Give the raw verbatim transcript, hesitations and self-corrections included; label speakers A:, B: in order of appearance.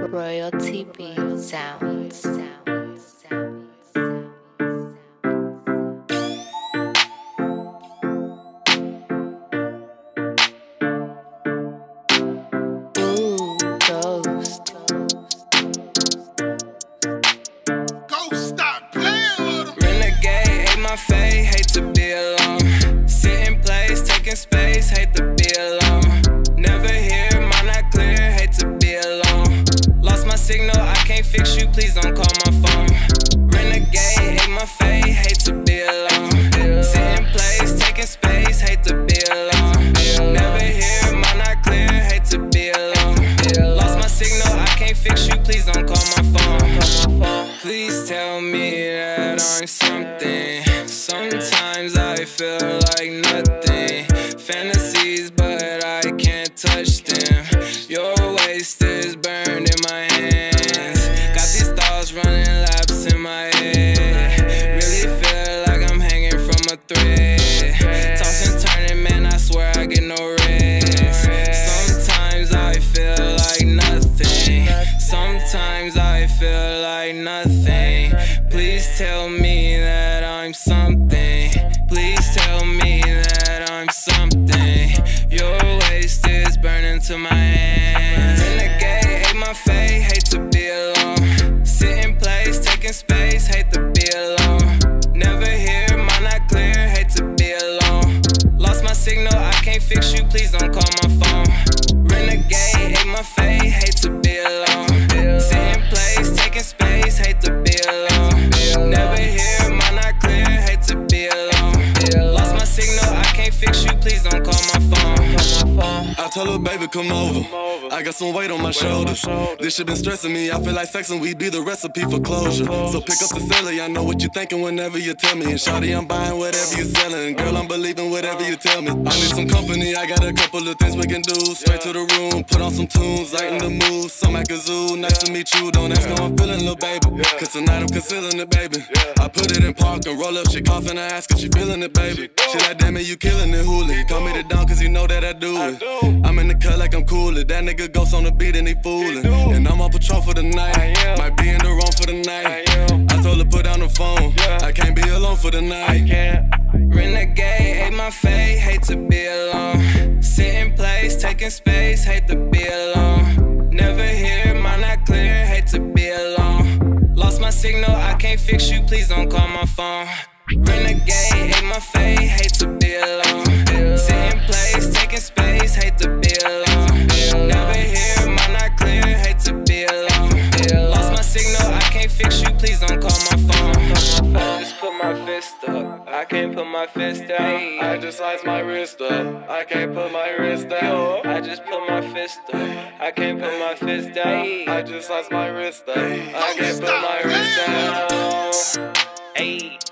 A: Royalty Beat Sounds. Ooh, Ghost.
B: Ghost, stop playing with him.
C: Renegade, ate my fade, hate to be alone. Sit in place, taking space, hate to be alone. Never here, mind not clear, hate to be alone. Lost my signal, I can't fix you, please don't call my phone. Renegade, ate my fade, hate to be alone. Sit in place, taking space, hate to be alone. Never here, mind not clear, hate to be alone. Lost my signal, I can't fix you, please don't call my phone. Please tell me that I'm something. Sometimes I feel like nothing. Fantasies, but I can't touch them. Your waist is burned in my hands. Got these thoughts running laps in my head. Really feel like I'm hanging from a thread. Tossing, turning, man, I swear I get no rest. Sometimes I feel like nothing. Sometimes I feel like nothing. Please tell me that I'm something. Please tell me that I'm something. Your waist is burning to my hands. Renegade, ate my fade, hate to be alone. Sit in place, taking space, hate to be alone. Never here, mind not clear, hate to be alone. Lost my signal, I can't fix you, please don't call my phone. Renegade, ate my fade, hate to be alone. Sit in place, taking space, hate to be alone. Never here, mind not clear, hate to be alone. Lost my signal, I can't fix you, please don't call my phone.
D: I told her, baby, come over. I got some weight on my shoulders. This shit been stressing me. I feel like sex and weed be the recipe for closure. So pick up the celly. I know what you're thinking whenever you tell me. And shawty, I'm buying whatever you're selling. Girl, I'm believing whatever you tell me. I need some company. I got a couple of things we can do. Straight to the room, put on some tunes, lighten the mood. Some at kazoo. Nice to meet you. Don't ask how I'm feeling, little baby. Cause tonight I'm concealing it, baby. I put it in park and roll up. She coughing. I ask if she feeling it, baby. She like, damn it, you killing it, Hoolie. Call me the down cause you know that I do it. I'm in the cut like I'm coolin'. That nigga ghost on the beat and he foolin'. And I'm on patrol for the night. Might be in the wrong for the night. I told her put down the phone. I can't be alone for the night.
C: Renegade, ate my fade, hate to be alone. Sit in place, taking space, hate to be alone. Never here, mind not clear, hate to be alone. Lost my signal, I can't fix you, please don't call my phone. Renegade, ate my fade, hate to be alone. Sit in place, taking space, hate to be alone. Never here, mind not clear, hate to be alone. Lost my signal, I can't fix you, please don't call my phone. I just put my fist up, I can't put my fist down.
D: I just sliced my wrist up. I can't put my wrist down.
C: I just put my fist up, I can't put my fist down.
D: I just sliced my wrist up. I can't put my wrist down.
C: Hey.